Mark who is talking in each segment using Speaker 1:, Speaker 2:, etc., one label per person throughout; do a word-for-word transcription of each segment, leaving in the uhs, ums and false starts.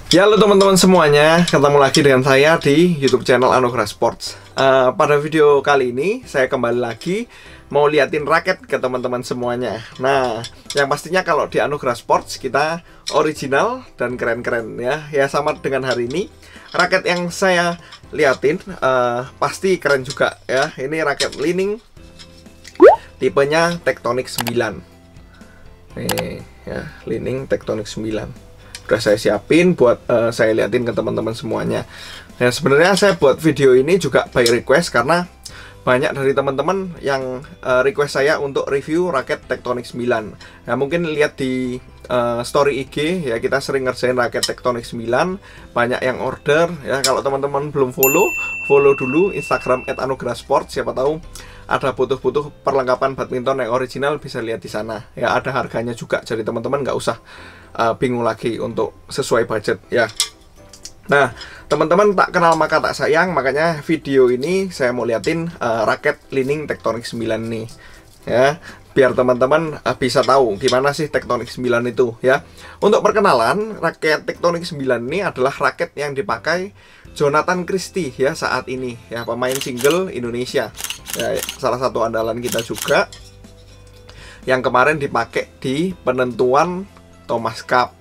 Speaker 1: Ya, halo teman-teman semuanya, ketemu lagi dengan saya di YouTube channel Anugerah Sports. Uh, pada video kali ini saya kembali lagi mau liatin raket ke teman-teman semuanya. Nah, yang pastinya kalau di Anugerah Sports kita original dan keren-keren ya. Ya sama dengan hari ini, raket yang saya liatin uh, pasti keren juga ya. Ini raket Li-Ning, tipenya Tectonic sembilan. Nih ya, Li-Ning Tectonic sembilan. Udah saya siapin buat uh, saya liatin ke teman-teman semuanya. Nah, sebenarnya saya buat video ini juga by request karena banyak dari teman-teman yang uh, request saya untuk review raket Tectonic sembilan. Nah, mungkin lihat di uh, story I G ya, kita sering ngerjain raket Tectonic sembilan, banyak yang order ya. Kalau teman-teman belum follow, follow dulu Instagram et anugerah sports, siapa tahu ada butuh-butuh perlengkapan badminton yang original, bisa lihat di sana ya. Ada harganya juga, jadi teman-teman nggak usah uh, bingung lagi untuk sesuai budget ya. Nah, teman-teman tak kenal maka tak sayang, makanya video ini saya mau liatin uh, raket Li-Ning Tectonic sembilan nih ya, biar teman-teman uh, bisa tahu gimana sih Tectonic sembilan itu ya. Untuk perkenalan, raket Tectonic sembilan ini adalah raket yang dipakai Jonathan Christie ya saat ini ya, pemain single Indonesia ya, salah satu andalan kita juga yang kemarin dipakai di penentuan Thomas Cup.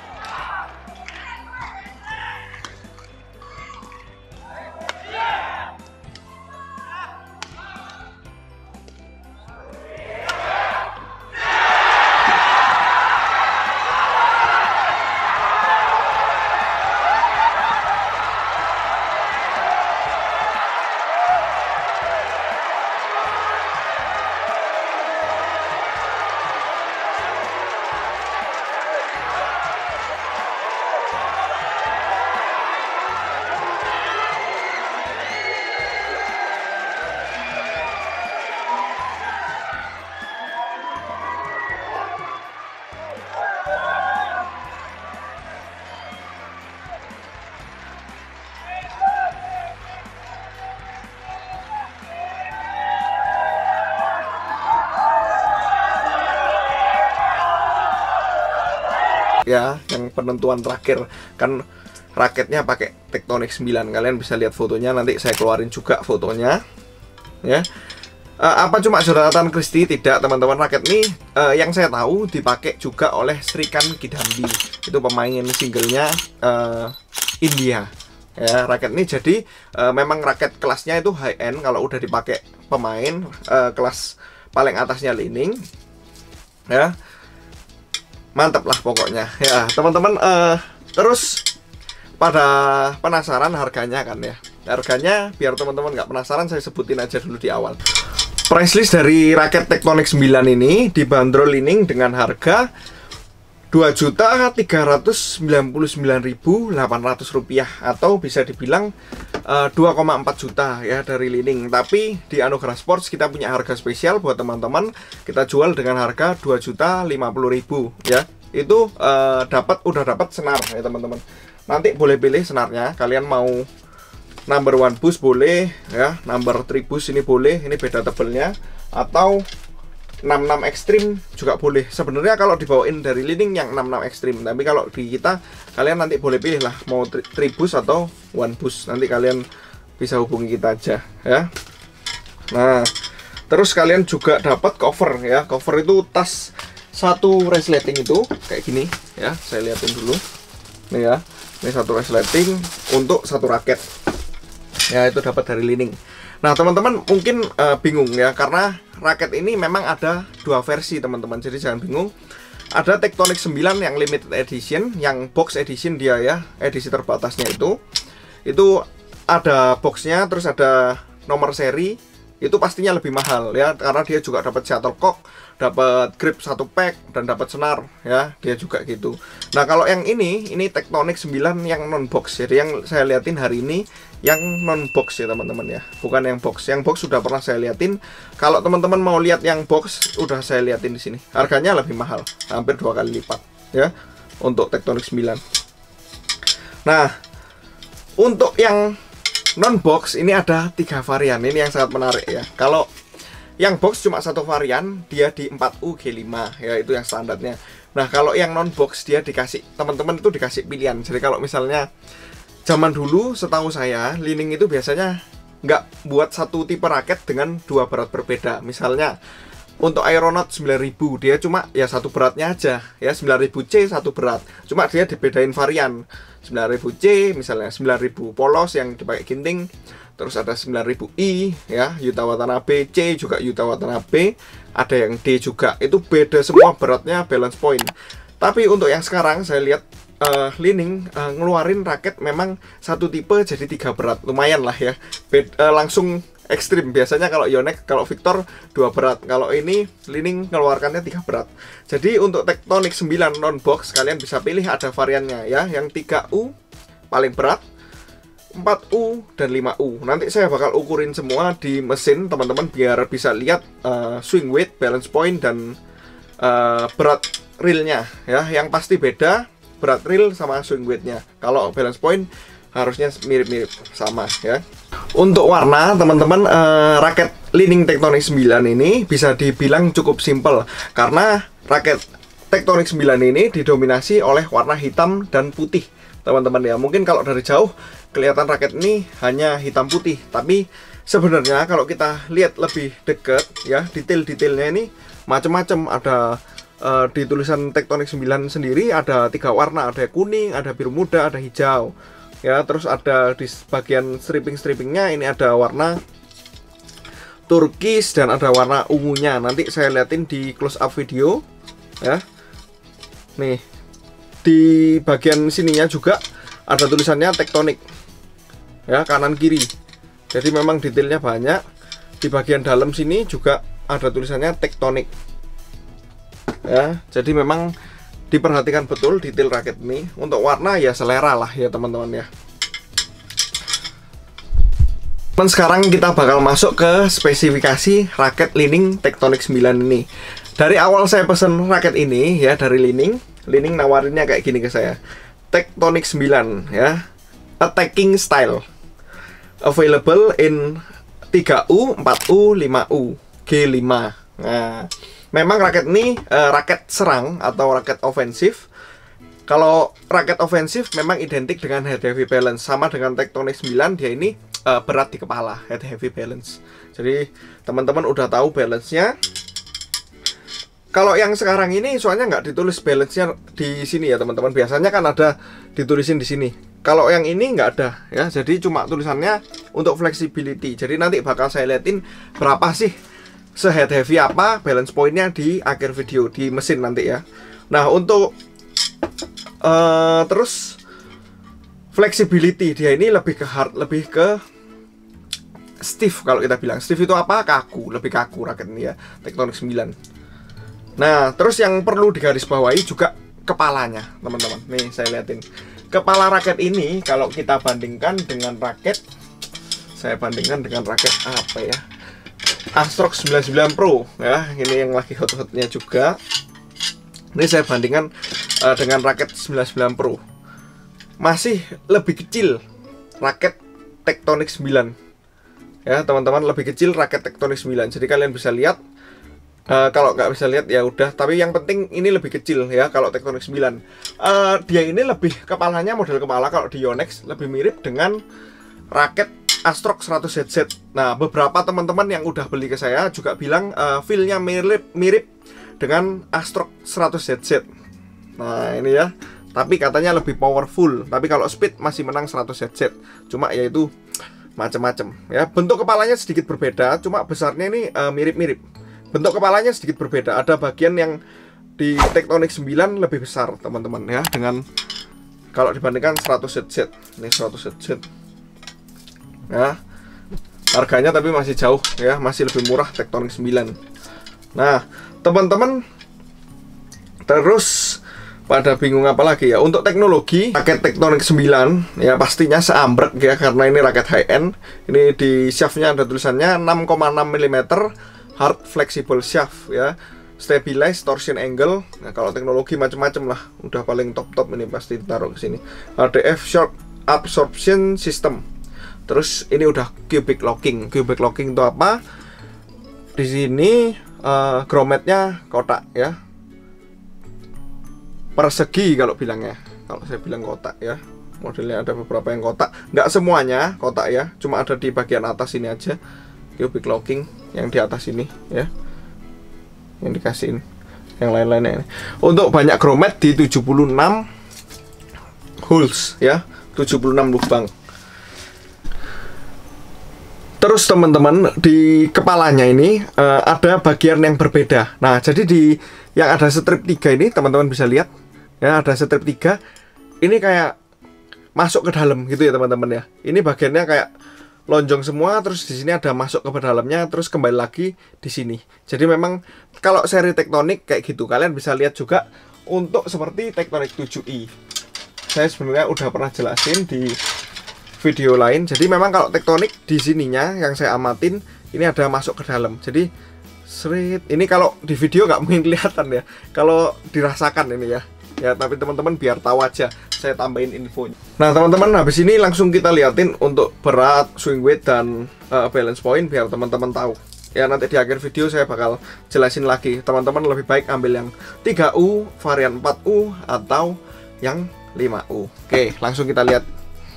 Speaker 1: Ya, yang penentuan terakhir kan raketnya pakai Tectonic sembilan. Kalian bisa lihat fotonya, nanti saya keluarin juga fotonya ya. Uh, apa cuma Jonathan Christie? Tidak teman-teman, raket ini uh, yang saya tahu dipakai juga oleh Srikanth Kidambi, itu pemain singlenya uh, India ya. Raket ini jadi uh, memang raket kelasnya itu high end. Kalau udah dipakai pemain uh, kelas paling atasnya Li-Ning ya, mantap lah pokoknya ya teman-teman. Uh, terus pada penasaran harganya kan ya, harganya biar teman-teman nggak penasaran saya sebutin aja dulu di awal. Price list dari raket Tectonic sembilan ini dibanderol Li-Ning dengan harga dua juta tiga ratus sembilan puluh sembilan ribu delapan ratus rupiah, atau bisa dibilang uh, dua koma empat juta ya dari Li-Ning. Tapi di Anugerah Sports kita punya harga spesial buat teman-teman, kita jual dengan harga dua juta lima puluh ribu ya. Itu uh, dapat udah dapat senar ya teman-teman. Nanti boleh pilih senarnya, kalian mau number one boost boleh ya, number three boost ini boleh, ini beda tebelnya, atau enam puluh enam Extreme juga boleh. Sebenarnya kalau dibawain dari Li-Ning yang enam puluh enam Extreme, tapi kalau di kita kalian nanti boleh pilih lah mau three boost atau one boost. Nanti kalian bisa hubungi kita aja ya. Nah, terus kalian juga dapat cover ya. Cover itu tas satu resleting itu kayak gini ya. Saya liatin dulu nih ya. Ini satu resleting untuk satu raket ya, itu dapat dari Li-Ning. Nah teman-teman mungkin uh, bingung ya, karena raket ini memang ada dua versi teman-teman, jadi jangan bingung. Ada Tectonic sembilan yang limited edition, yang box edition dia ya, edisi terbatasnya itu itu ada boxnya, terus ada nomor seri. Itu pastinya lebih mahal ya, karena dia juga dapat shuttlecock, dapat grip satu pack, dan dapat senar ya, dia juga gitu. Nah kalau yang ini, ini Tectonic sembilan yang non box, jadi yang saya liatin hari ini yang non box ya teman-teman ya, bukan yang box. Yang box sudah pernah saya liatin. Kalau teman-teman mau lihat yang box, udah saya liatin di sini. Harganya lebih mahal, hampir dua kali lipat ya untuk Tectonic sembilan. Nah untuk yang non box ini ada tiga varian, ini yang sangat menarik ya. Kalau yang box cuma satu varian, dia di empat U G lima ya, itu yang standarnya. Nah, kalau yang non box dia dikasih, teman-teman itu dikasih pilihan. Jadi kalau misalnya zaman dulu setahu saya Li-Ning itu biasanya nggak buat satu tipe raket dengan dua berat berbeda. Misalnya untuk Aeronaut sembilan ribu dia cuma ya satu beratnya aja ya, sembilan ribu C satu berat. Cuma dia dibedain varian. sembilan ribu C misalnya, sembilan ribu polos yang dipakai ginting. Terus ada sembilan ribu I ya, Yuta Watanabe, C juga Yuta Watanabe, ada yang D juga. Itu beda semua beratnya, balance point. Tapi untuk yang sekarang saya lihat uh, Li-Ning uh, ngeluarin raket memang satu tipe jadi tiga berat. Lumayan lah ya. Bed, uh, langsung ekstrim. Biasanya kalau Yonex, kalau Victor dua berat. Kalau ini Li-Ning ngeluarkannya tiga berat. Jadi untuk Tectonic sembilan non box kalian bisa pilih ada variannya ya, yang tiga U paling berat, empat U dan lima U. Nanti saya bakal ukurin semua di mesin teman-teman biar bisa lihat uh, swing weight, balance point dan uh, berat reelnya ya. Yang pasti beda berat reel sama swing weightnya. Kalau balance point harusnya mirip-mirip sama ya. Untuk warna teman-teman, uh, raket Li-Ning Tectonic sembilan ini bisa dibilang cukup simple karena raket Tectonic sembilan ini didominasi oleh warna hitam dan putih teman-teman ya. Mungkin kalau dari jauh kelihatan raket ini hanya hitam putih, tapi sebenarnya kalau kita lihat lebih dekat ya, detail-detailnya ini macam-macam. Ada uh, di tulisan Tectonic sembilan sendiri ada tiga warna, ada kuning, ada biru muda, ada hijau ya. Terus ada di bagian stripping-strippingnya ini ada warna turkis dan ada warna ungunya. Nanti saya liatin di close up video ya. Nih di bagian sininya juga ada tulisannya Tectonic ya, kanan kiri. Jadi memang detailnya banyak. Di bagian dalam sini juga ada tulisannya Tectonic ya. Jadi memang diperhatikan betul detail raket ini. Untuk warna ya selera lah ya teman-teman ya. Dan sekarang kita bakal masuk ke spesifikasi raket Li-Ning Tectonic sembilan ini. Dari awal saya pesen raket ini ya dari Li-Ning, Li-Ning nawarinnya kayak gini ke saya. Tectonic sembilan ya, attacking style, available in tiga U, empat U, lima U, G lima. Nah, memang raket ini uh, raket serang atau raket ofensif. Kalau raket ofensif memang identik dengan head heavy balance. Sama dengan Tectonic sembilan, dia ini uh, berat di kepala, head heavy balance. Jadi teman-teman udah tahu balance-nya. Kalau yang sekarang ini soalnya nggak ditulis balance-nya di sini ya teman-teman. Biasanya kan ada ditulisin di sini. Kalau yang ini nggak ada ya. Jadi cuma tulisannya untuk flexibility. Jadi nanti bakal saya liatin berapa sih se-head heavy apa balance point-nya di akhir video di mesin nanti ya. Nah, untuk uh, terus flexibility dia ini lebih ke hard, lebih ke stiff. Kalau kita bilang stiff itu apa? Kaku, lebih kaku raket ini ya, Tectonic sembilan. Nah, terus yang perlu digarisbawahi juga kepalanya, teman-teman. Nih, saya liatin. Kepala raket ini kalau kita bandingkan dengan raket, saya bandingkan dengan raket apa ya? Astrox sembilan puluh sembilan Pro ya. Ini yang lagi hot-hotnya juga. Ini saya bandingkan uh, dengan raket sembilan puluh sembilan Pro. Masih lebih kecil raket Tectonic sembilan. Ya, teman-teman, lebih kecil raket Tectonic sembilan. Jadi kalian bisa lihat. Uh, kalau nggak bisa lihat ya udah, tapi yang penting ini lebih kecil ya kalau Tectonic sembilan. Uh, dia ini lebih kepalanya, model kepala kalau di Yonex lebih mirip dengan raket Astrox seratus Z Z. Nah, beberapa teman-teman yang udah beli ke saya juga bilang uh, feel-nya mirip mirip dengan Astrox seratus Z Z. Nah, ini ya. Tapi katanya lebih powerful. Tapi kalau speed masih menang seratus Z Z. Cuma yaitu macam-macam ya. Bentuk kepalanya sedikit berbeda, cuma besarnya ini uh, mirip-mirip. Bentuk kepalanya sedikit berbeda. Ada bagian yang di Tectonic sembilan lebih besar, teman-teman ya, dengan kalau dibandingkan seratus Z Z. Ini seratus Z Z. Ya. Harganya tapi masih jauh ya, masih lebih murah Tectonic sembilan. Nah, teman-teman, terus pada bingung apa lagi ya? Untuk teknologi raket Tectonic sembilan ya pastinya seambrek ya, karena ini raket high end. Ini di shaftnya ada tulisannya enam koma enam milimeter hard flexible shaft ya, stabilize torsion angle. Nah, kalau teknologi macam-macam lah, udah paling top-top ini pasti ditaruh ke sini. H D F shock absorption system. Terus ini udah cubic locking. Cubic locking itu apa? Di sini uh, grommetnya kotak ya. persegi kalau bilangnya. Kalau saya bilang kotak ya. Modelnya ada beberapa yang kotak, nggak semuanya kotak ya, cuma ada di bagian atas ini aja. Cubic locking yang di atas ini ya, yang dikasihin. Yang lain-lainnya ini. Untuk banyak grommet di tujuh puluh enam holes ya, tujuh puluh enam lubang. Terus teman-teman, di kepalanya ini uh, ada bagian yang berbeda. Nah, jadi di yang ada strip tiga ini teman-teman bisa lihat ya, ada strip tiga. Ini kayak masuk ke dalam gitu ya teman-teman ya. Ini bagiannya kayak lonjong semua, terus di sini ada masuk ke dalamnya, terus kembali lagi di sini. Jadi memang kalau seri Tektonik kayak gitu, kalian bisa lihat juga untuk seperti Tektonik tujuh i. Saya sebenarnya udah pernah jelasin di video lain. Jadi memang kalau Tektonik di sininya yang saya amatin ini ada masuk ke dalam. Jadi seret ini kalau di video nggak mungkin kelihatan ya. Kalau dirasakan ini ya. Ya, tapi teman-teman biar tahu aja, saya tambahin infonya. Nah, teman-teman, habis ini langsung kita liatin untuk berat, swing weight, dan uh, balance point biar teman-teman tahu. Ya, nanti di akhir video saya bakal jelasin lagi. Teman-teman lebih baik ambil yang tiga U, varian empat U, atau yang lima U. Oke, langsung kita lihat.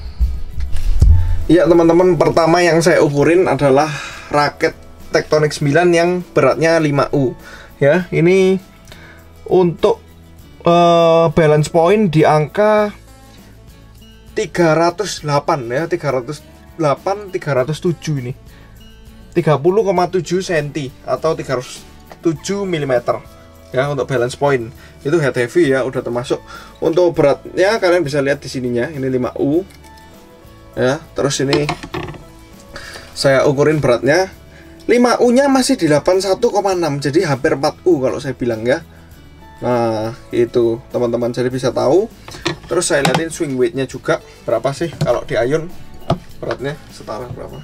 Speaker 1: Ya, teman-teman, pertama yang saya ukurin adalah raket Tektonik sembilan yang beratnya lima U. Ya, ini untuk Uh, balance point di angka tiga ratus delapan ya, tiga ratus delapan, tiga ratus tujuh ini, tiga puluh koma tujuh sentimeter atau tiga ratus tujuh milimeter ya untuk balance point. Itu head heavy ya, udah termasuk. Untuk beratnya kalian bisa lihat di sininya, ini lima U ya. Terus ini saya ukurin beratnya, lima U nya masih di delapan puluh satu koma enam, jadi hampir empat U kalau saya bilang ya. Nah, itu teman-teman, jadi bisa tahu. Terus saya lihatin swing weight-nya juga berapa sih kalau di iron beratnya setara berapa.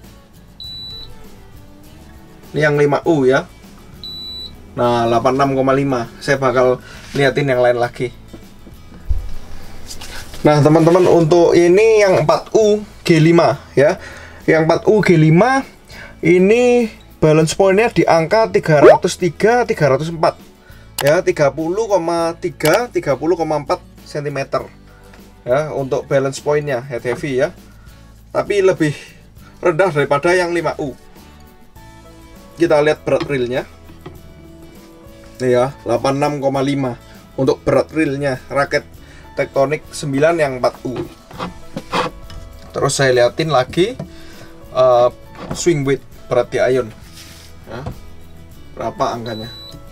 Speaker 1: Ini yang lima U ya. Nah, delapan puluh enam koma lima. Saya bakal lihatin yang lain lagi. Nah, teman-teman, untuk ini yang empat U G lima ya. Yang empat U G lima ini balance point-nya di angka tiga ratus tiga, tiga ratus empat. Ya, tiga puluh koma tiga, tiga puluh koma empat sentimeter ya untuk balance point-nya, head heavy ya. Tapi lebih rendah daripada yang lima U. Kita lihat berat reelnya. Nih ya, delapan puluh enam koma lima untuk berat reelnya raket Tektonik sembilan yang empat U. Terus saya liatin lagi uh, swing weight berat di iron ya. Berapa angkanya?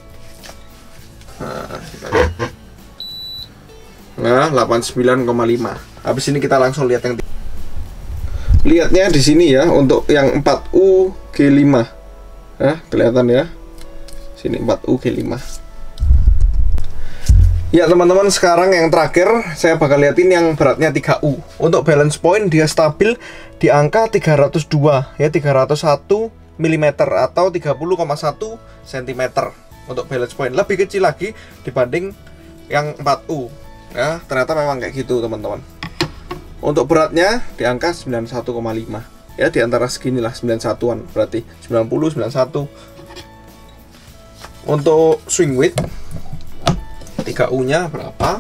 Speaker 1: Nah, kita lihat. Nah, delapan puluh sembilan koma lima. Habis ini kita langsung lihat yang lihatnya di sini ya, untuk yang empat U G lima. Nah, kelihatan ya. Sini empat U G lima. Ya, teman-teman, sekarang yang terakhir saya bakal liatin yang beratnya tiga U. Untuk balance point dia stabil di angka tiga ratus dua ya, tiga ratus satu milimeter atau tiga puluh koma satu sentimeter. Untuk balance point lebih kecil lagi dibanding yang empat U ya, ternyata memang kayak gitu teman-teman. Untuk beratnya di angka sembilan puluh satu koma lima ya, di antara seginilah, sembilan puluh satuan berarti sembilan puluh, sembilan puluh satu. Untuk swing weight tiga U nya berapa?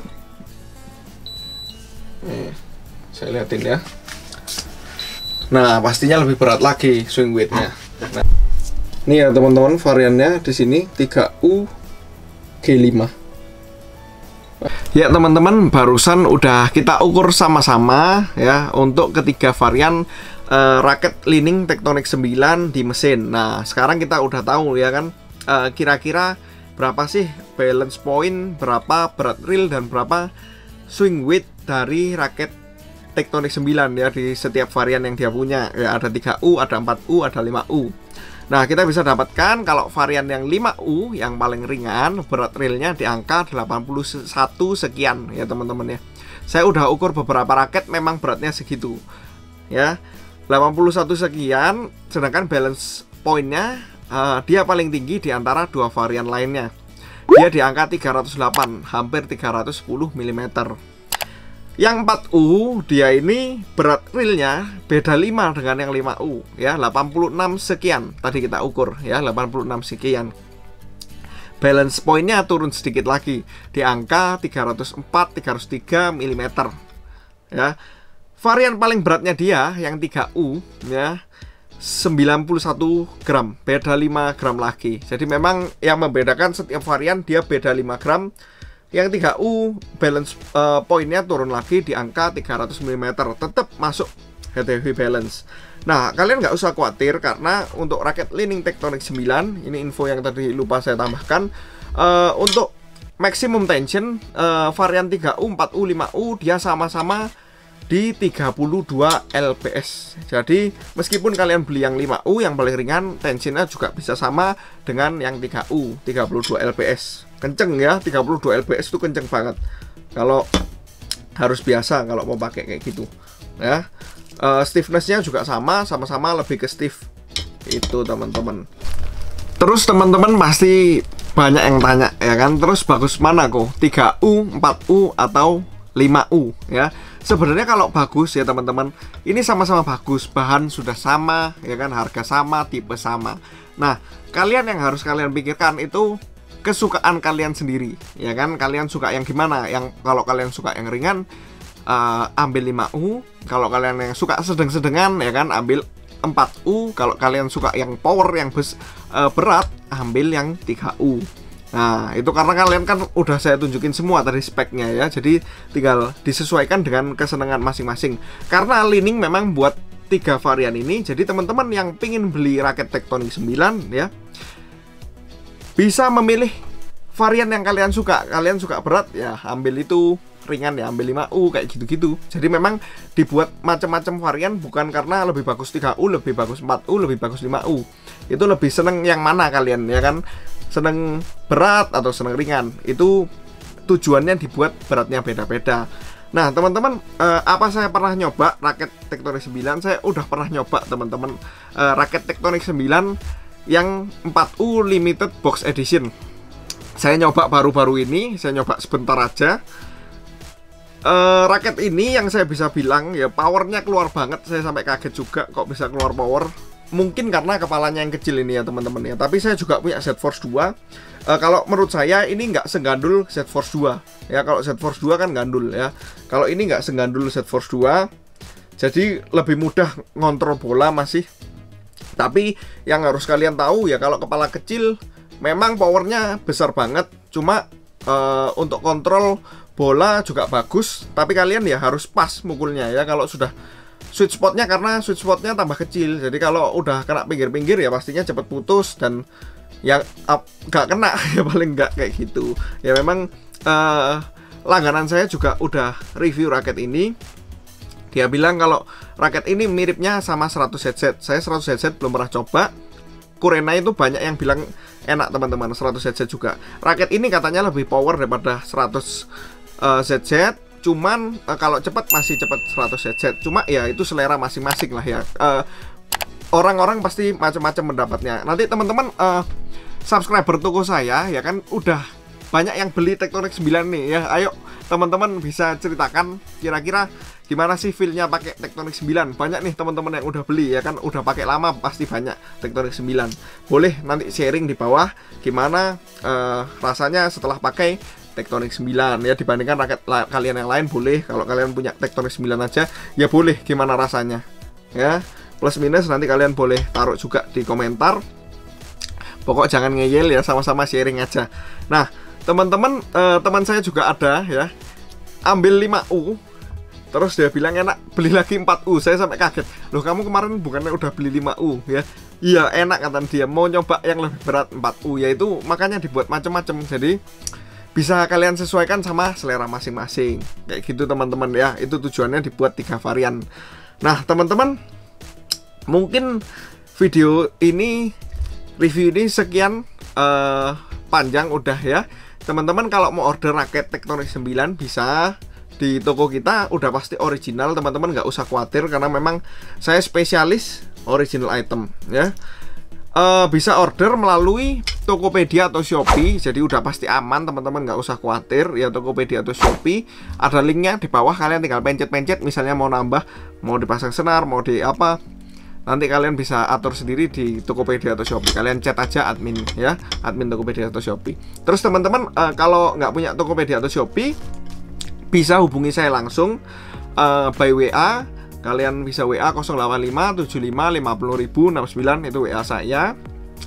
Speaker 1: Nih, saya lihatin ya. Nah, pastinya lebih berat lagi swing weight-nya. Nah, ini ya teman-teman, variannya di sini tiga U G lima. Ya teman-teman, barusan udah kita ukur sama-sama ya untuk ketiga varian uh, raket Li-Ning Tektonik sembilan di mesin. Nah, sekarang kita udah tahu ya kan uh, kira-kira berapa sih balance point, berapa berat reel, dan berapa swing weight dari raket Tektonik sembilan ya di setiap varian yang dia punya. Ya, ada tiga U, ada empat U, ada lima U. Nah, kita bisa dapatkan kalau varian yang lima U yang paling ringan, berat reelnya di angka delapan puluh satu sekian ya teman-teman ya. Saya udah ukur beberapa raket memang beratnya segitu ya, delapan puluh satu sekian. Sedangkan balance point-nya uh, dia paling tinggi di antara dua varian lainnya. Dia di angka tiga ratus delapan, hampir tiga ratus sepuluh milimeter. Yang empat U dia ini berat reelnya beda lima dengan yang lima U ya, delapan puluh enam sekian tadi kita ukur ya, delapan puluh enam sekian. balance pointnya turun sedikit lagi di angka tiga ratus empat tiga ratus tiga milimeter ya. Varian paling beratnya dia yang tiga U ya, sembilan puluh satu gram, beda lima gram lagi. Jadi memang yang membedakan setiap varian dia beda lima gram. Yang tiga U balance uh, pointnya turun lagi di angka tiga ratus milimeter, tetap masuk head heavy balance. Nah, kalian nggak usah khawatir karena untuk raket Li-Ning Tectonic sembilan, ini info yang tadi lupa saya tambahkan, uh, untuk maximum tension uh, varian tiga U, empat U, lima U dia sama-sama di tiga puluh dua L P S. Jadi meskipun kalian beli yang lima U yang paling ringan, tensionnya juga bisa sama dengan yang tiga U, tiga puluh dua L P S. Kenceng ya, tiga puluh dua L P S itu kenceng banget. Kalau harus biasa kalau mau pakai kayak gitu ya. Uh, stiffnessnya juga sama, sama-sama lebih ke stiff itu teman-teman. Terus teman-teman pasti banyak yang tanya ya kan, terus bagus mana kok tiga U, empat U atau lima U ya. Sebenarnya kalau bagus ya teman-teman, ini sama-sama bagus, bahan sudah sama ya kan, harga sama, tipe sama. Nah, kalian yang harus kalian pikirkan itu kesukaan kalian sendiri ya kan. Kalian suka yang gimana? Yang kalau kalian suka yang ringan, Uh, ambil lima U. Kalau kalian yang suka sedang-sedengan ya kan, ambil empat U. Kalau kalian suka yang power, yang bes, uh, berat, ambil yang tiga U. Nah, itu karena kalian kan udah saya tunjukin semua tadi speknya ya. Jadi tinggal disesuaikan dengan kesenangan masing-masing. Karena Li-Ning memang buat tiga varian ini. Jadi teman-teman yang pingin beli raket Tectonic sembilan ya, bisa memilih varian yang kalian suka. Kalian suka berat ya ambil itu, ringan ya ambil lima U, kayak gitu-gitu. Jadi memang dibuat macam-macam varian, bukan karena lebih bagus tiga U, lebih bagus empat U, lebih bagus lima U. Itu lebih seneng yang mana kalian ya kan? Seneng berat atau seneng ringan. Itu tujuannya dibuat beratnya beda-beda. Nah, teman-teman, eh, apa saya pernah nyoba raket Tectonic sembilan? Saya udah pernah nyoba, teman-teman, eh, raket Tectonic sembilan yang empat U limited box edition. Saya nyoba baru-baru ini, saya nyoba sebentar aja. Uh, raket ini yang saya bisa bilang ya powernya keluar banget. Saya sampai kaget juga kok bisa keluar power. Mungkin karena kepalanya yang kecil ini ya teman-teman ya. Tapi saya juga punya Z-Force dua. uh, Kalau menurut saya ini nggak segandul Z-Force dua ya. Kalau Z-Force dua kan gandul ya. Kalau ini nggak segandul Z-Force dua. Jadi lebih mudah ngontrol bola masih. Tapi yang harus kalian tahu ya, kalau kepala kecil memang powernya besar banget. Cuma uh, untuk kontrol bola juga bagus, tapi kalian ya harus pas mukulnya ya. Kalau sudah sweet spotnya, karena sweet spotnya tambah kecil, jadi kalau udah kena pinggir-pinggir ya pastinya cepet putus dan yang gak kena ya paling nggak kayak gitu ya. Memang uh, langganan saya juga udah review raket ini. Dia bilang kalau raket ini miripnya sama seratus headset. Saya seratus headset belum pernah coba. Kurena itu banyak yang bilang enak teman-teman, seratus headset juga. Raket ini katanya lebih power daripada seratus Uh, Z Z, cuman uh, kalau cepat masih cepat seratus Z Z. Cuma ya itu selera masing-masing lah ya. Orang-orang uh, pasti macam-macam pendapatnya. Nanti teman-teman uh, subscriber toko saya ya kan udah banyak yang beli Tectonic sembilan nih ya. Ayo teman-teman bisa ceritakan kira-kira gimana sih feel-nya pakai Tectonic sembilan. Banyak nih teman-teman yang udah beli ya kan, udah pakai lama pasti banyak Tectonic sembilan. Boleh nanti sharing di bawah gimana uh, rasanya setelah pakai Tectonic sembilan ya, dibandingkan raket la kalian yang lain. Boleh, kalau kalian punya Tectonic sembilan aja ya boleh gimana rasanya ya. Plus minus nanti kalian boleh taruh juga di komentar. Pokok jangan ngeyel ya, sama-sama sharing aja. Nah teman-teman, eh, teman saya juga ada ya, ambil lima U, terus dia bilang enak, beli lagi empat U. Saya sampai kaget, loh kamu kemarin bukannya udah beli lima U ya. Iya enak kata dia, mau nyoba yang lebih berat empat U. Yaitu makanya dibuat macam-macam, jadi bisa kalian sesuaikan sama selera masing-masing. Kayak gitu teman-teman ya. Itu tujuannya dibuat tiga varian. Nah teman-teman, mungkin video ini, review ini sekian, uh, panjang udah ya. Teman-teman kalau mau order raket Tectonic sembilan bisa di toko kita, udah pasti original teman-teman, nggak usah khawatir karena memang saya spesialis original item ya. Uh, bisa order melalui Tokopedia atau Shopee, jadi udah pasti aman teman-teman, nggak usah khawatir ya. Tokopedia atau Shopee ada linknya di bawah, kalian tinggal pencet-pencet misalnya mau nambah, mau dipasang senar, mau di apa, nanti kalian bisa atur sendiri di Tokopedia atau Shopee. Kalian chat aja admin ya, admin Tokopedia atau Shopee. Terus teman-teman uh, kalau nggak punya Tokopedia atau Shopee, bisa hubungi saya langsung uh, by W A. Kalian bisa W A nol delapan lima tujuh lima lima nol ribu enam sembilan, itu W A saya.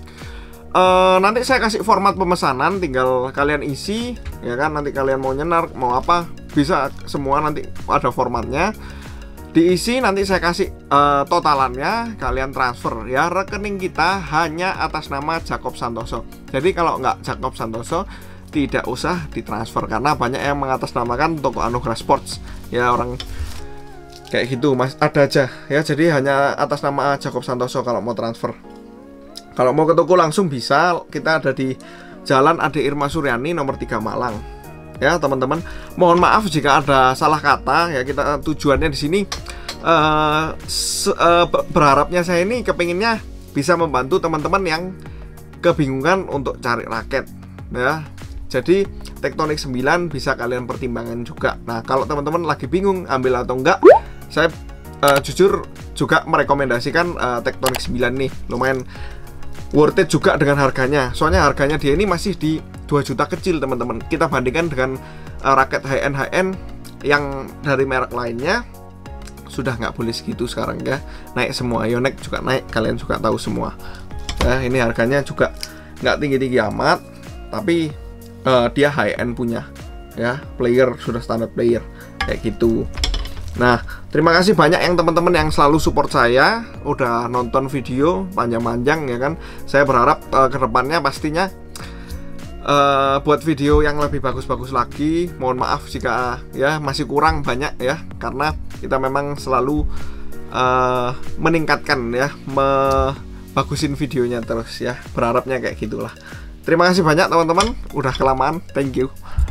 Speaker 1: Uh, nanti saya kasih format pemesanan, tinggal kalian isi ya kan. Nanti kalian mau nyenar, mau apa, bisa semua, nanti ada formatnya. Diisi, nanti saya kasih uh, totalannya, kalian transfer ya. Rekening kita hanya atas nama Jacob Santoso. Jadi kalau nggak Jacob Santoso, tidak usah ditransfer, karena banyak yang mengatasnamakan toko Anugerah Sports ya, orang kayak gitu mas, ada aja ya. Jadi hanya atas nama Jacob Santoso kalau mau transfer. Kalau mau ke toko langsung bisa, kita ada di Jalan Ade Irma Suryani nomor tiga Malang. Ya teman-teman, mohon maaf jika ada salah kata ya. Kita tujuannya di sini uh, uh, berharapnya saya ini kepinginnya bisa membantu teman-teman yang kebingungan untuk cari raket ya. Jadi Tektonik sembilan bisa kalian pertimbangkan juga. Nah kalau teman-teman lagi bingung ambil atau enggak, saya uh, jujur juga merekomendasikan uh, Tektonik sembilan nih, lumayan worth it juga dengan harganya. Soalnya harganya dia ini masih di dua juta kecil teman-teman. Kita bandingkan dengan uh, raket high end high end yang dari merek lainnya, sudah nggak boleh segitu sekarang ya. Naik semua, Yonex juga naik, kalian juga tahu semua ya. Ini harganya juga nggak tinggi-tinggi amat, tapi uh, dia high end punya ya. Player sudah standar player kayak gitu. Nah, terima kasih banyak yang teman-teman yang selalu support saya, udah nonton video panjang-panjang ya kan. Saya berharap uh, kedepannya pastinya uh, buat video yang lebih bagus-bagus lagi. Mohon maaf jika ya masih kurang banyak ya, karena kita memang selalu uh, meningkatkan ya, bagusin videonya terus ya. Berharapnya kayak gitulah. Terima kasih banyak teman-teman, udah kelamaan. Thank you.